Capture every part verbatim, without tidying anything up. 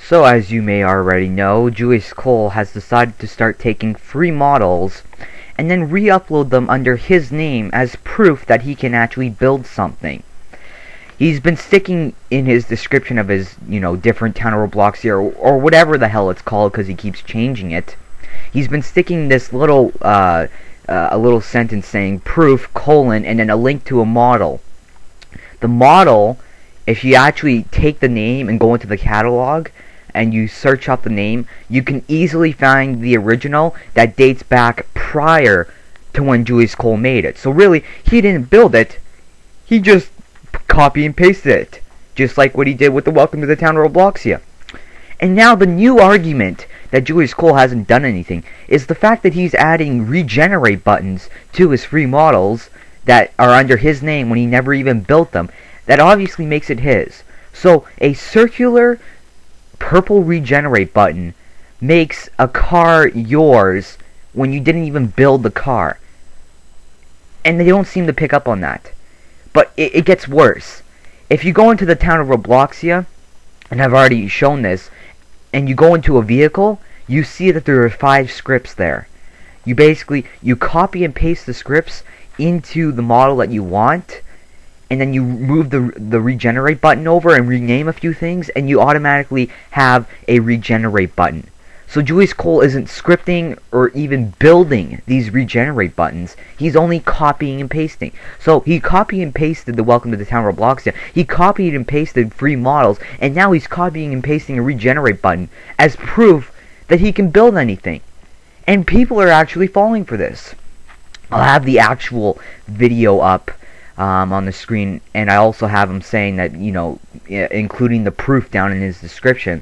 So, as you may already know, Julius Cole has decided to start taking free models and then re-upload them under his name as proof that he can actually build something. He's been sticking in his description of his, you know, different town Roblox here, or, or whatever the hell it's called, because he keeps changing it. He's been sticking this little, uh, uh, a little sentence saying proof, colon, and then a link to a model. The model, if you actually take the name and go into the catalog, and you search up the name, you can easily find the original that dates back prior to when Julius Cole made it. So really, he didn't build it, he just copy and pasted it, just like what he did with the Welcome to the Town of Robloxia. And now the new argument that Julius Cole hasn't done anything is the fact that he's adding regenerate buttons to his free models that are under his name when he never even built them. That obviously makes it his. So a circular purple regenerate button makes a car yours when you didn't even build the car. And they don't seem to pick up on that. But it, it gets worse. If you go into the town of Robloxia, and I've already shown this, and you go into a vehicle, you see that there are five scripts there. You basically, you copy and paste the scripts into the model that you want, and then you move the, the regenerate button over and rename a few things, and you automatically have a regenerate button. So Julius Cole isn't scripting or even building these regenerate buttons. He's only copying and pasting. So he copied and pasted the Welcome to the Town of Robloxia. He copied and pasted free models, and now he's copying and pasting a regenerate button as proof that he can build anything. And people are actually falling for this. I'll have the actual video up um, on the screen, and I also have him saying that, you know, including the proof down in his description.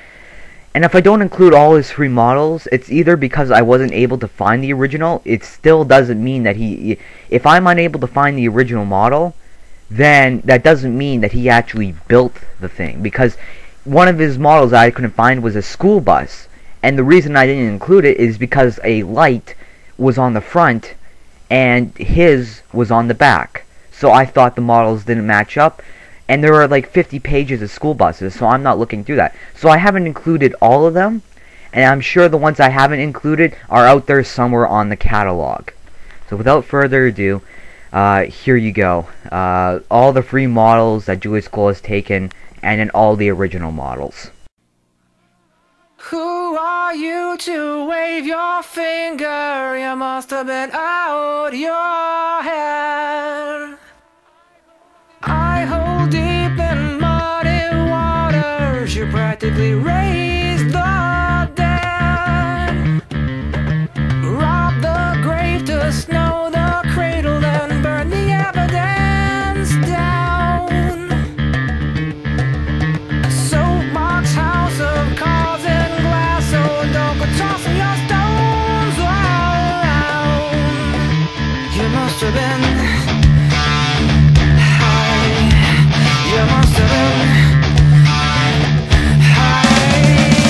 And if I don't include all his free models, it's either because I wasn't able to find the original. It still doesn't mean that he... If I'm unable to find the original model, then that doesn't mean that he actually built the thing. Because one of his models that I couldn't find was a school bus. And the reason I didn't include it is because a light was on the front and his was on the back. So I thought the models didn't match up. And there are like fifty pages of school buses, so I'm not looking through that. So I haven't included all of them, and I'm sure the ones I haven't included are out there somewhere on the catalog. So without further ado, uh, here you go. Uh, all the free models that Julius Cole has taken, and then all the original models. Who are you to wave your finger? You must have been out your head. I hold deep in muddy waters. You practically raised the dead. Rob the grave to snow the cradle, then burn the evidence down. A soapbox house of cards and glass, so don't go tossing your stones around. You must have been You must have been high.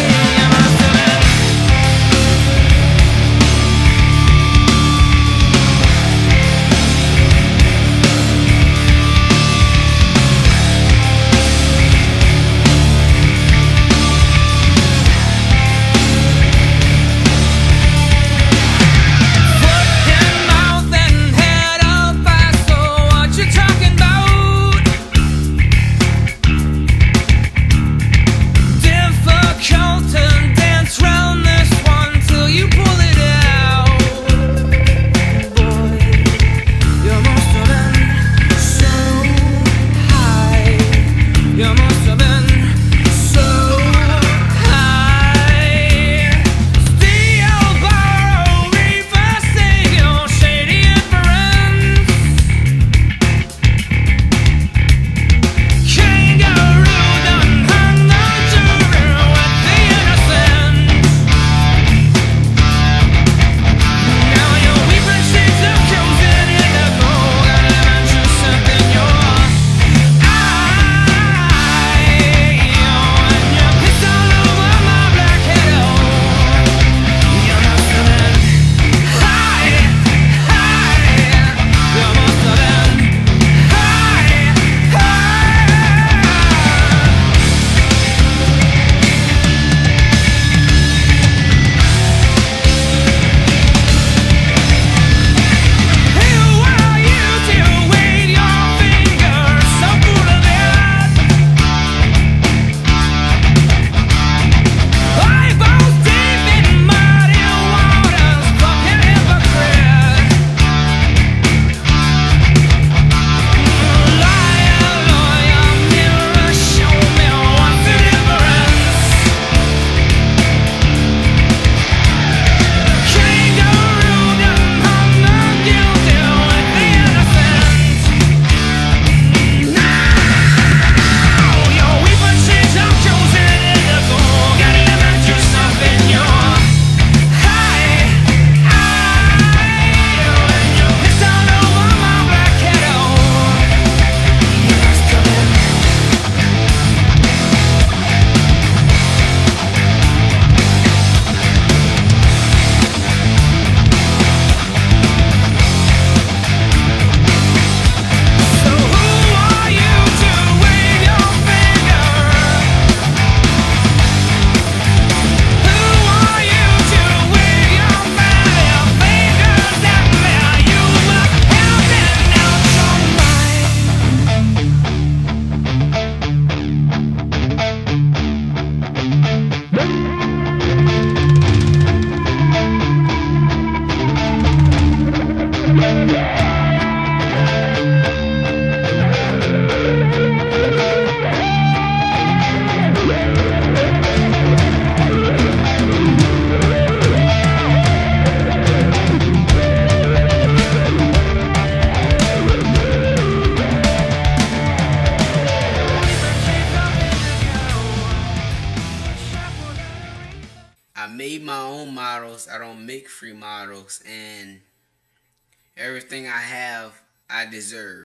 I made my own models. I don't make free models, and everything I have, I deserve.